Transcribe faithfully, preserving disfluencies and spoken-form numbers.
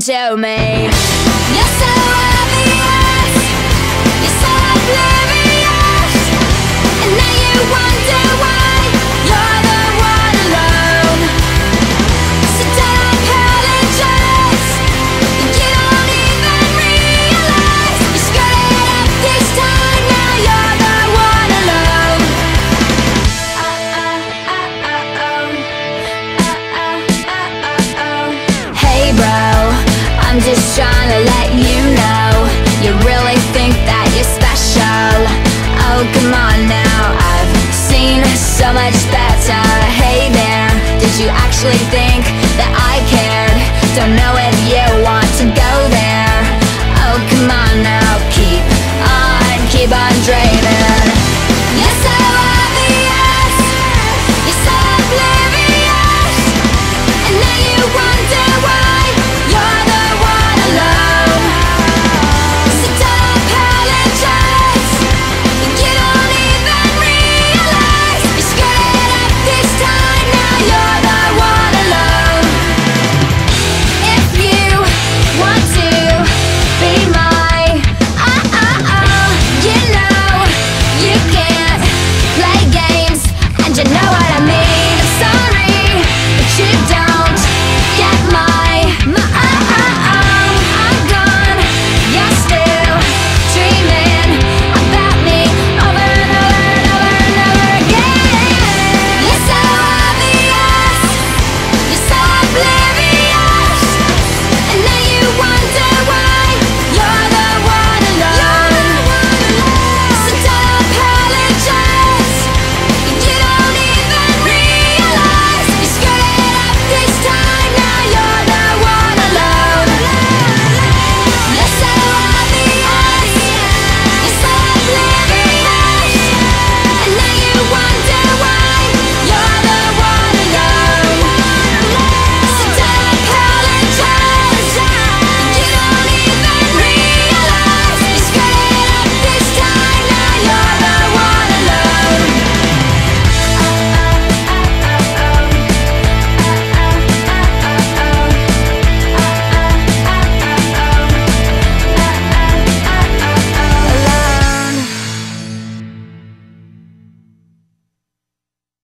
to me. You're so obvious, you're so oblivious, and now you wonder why you're the one alone. So don't apologize, you don't even realize you screwed it up this time. Now you're the one alone. Uh, uh, uh, uh, oh. Uh, uh, uh, uh, oh. Hey bro, I'm just trying to let you know, you really think that you're special. Oh come on now, I've seen so much better. Hey there, did you actually think that I cared? Don't know if you want to go there. Oh come on now, keep on, keep on dreaming.